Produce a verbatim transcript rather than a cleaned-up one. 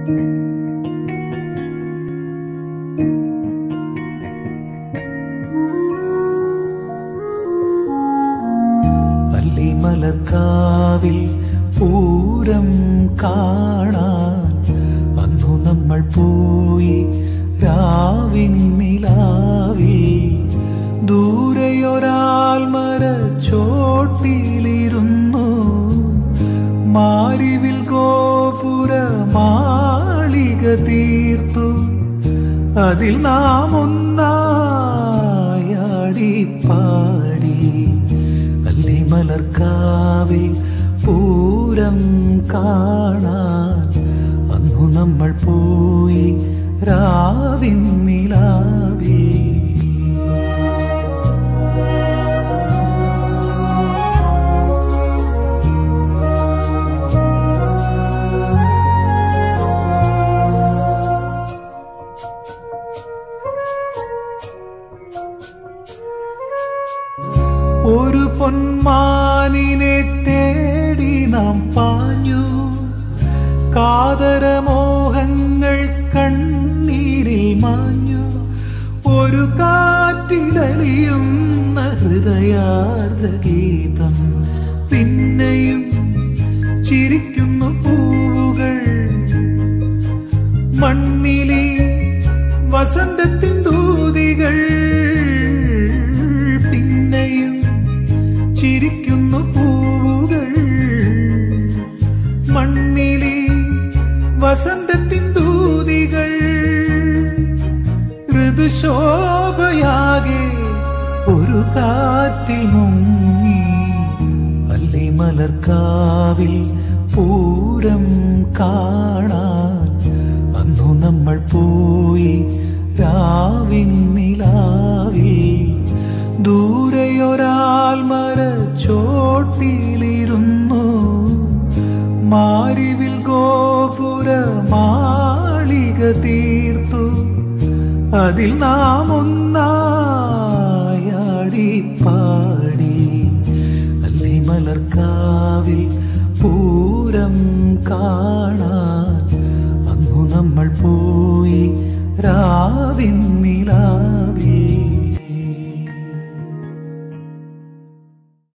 അല്ലിമലർക്കാവിൽ പൂരം കാണാൻ അന്നു നമ്മൾ പോയി രാവിൻ നിലാവിൽ. ദൂരെയൊരാൽ മരച്ചോട്ടിലിരുന്നു മാരിവിൽ ഗോപുര മാളിക തീർത്തു. അതിൽ നാം ഒന്നായാടിപ്പാടി. അല്ലിമലർക്കാവിൽ പൂരം കാണാൻ അന്നു നമ്മൾ പോയി രാവിൻ നിലാവിൽ. ഒരു പൊന്മാനിനെ തേടി നാം പാഞ്ഞു. കാതരമോഹങ്ങൾ കണ്ണീരിൽ മാഞ്ഞു. ഒരു കാറ്റിലലിയുന്ന ഹൃദയാർദ്ര ഗീതം. പിന്നെയും ചിരിക്കുന്നു പൂവുകൾ. മണ്ണിലെ വസന്തത്തിൻ ദൂതികൾ. പിന്നെയും ചിരിക്കുന്നു പൂവുകൾ. മണ്ണിലെ വസന്തത്തിൻ ദൂതികൾ. ഋതുശോഭയാകെ ഒരു കാറ്റിൽ മുങ്ങി. അല്ലിമലർക്കാവിൽ പൂരം കാണാൻ അന്നു നമ്മൾ പോയി രാവിൻ നിലാവിൽ. ദൂരെയൊരാൽ മരച്ചോട്ടിലിരുന്നു മാരിവിൽ ഗോപുര മാളിക തീർത്തു. അതിൽ നാം ഒന്നായാടിപ്പാടി. അല്ലിമലർക്കാവിൽ പൂരം കാണാൻ അന്നു നമ്മൾ പോയി രാവിൻ നിലാവിൽ.